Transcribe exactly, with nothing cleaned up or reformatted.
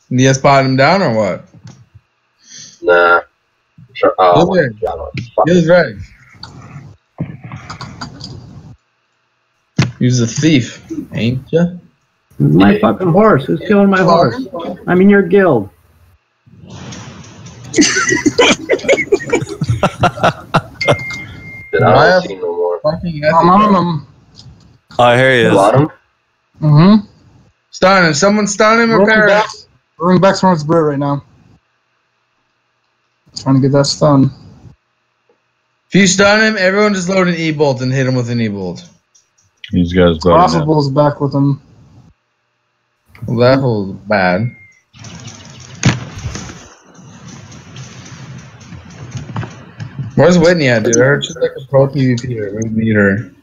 You guys spotted him down or what? Nah. Sure. Oh, He was right. He was a thief, ain't ya? My fucking horse. Who's killing my horse? I'm in your guild. Dude, I don't see no more. I'm on him. Oh, here he is. Bottom? Mm-hmm. Stun him. Someone stun him or Rolling parry. back, rolling back towards Brit right now. Trying to get that stun. If you stun him, everyone just load an E-bolt and hit him with an E-bolt. These guys voted Possible's back with him. Well, that was bad. Where's Whitney at, dude? I heard she's like a pro PvP. We need her.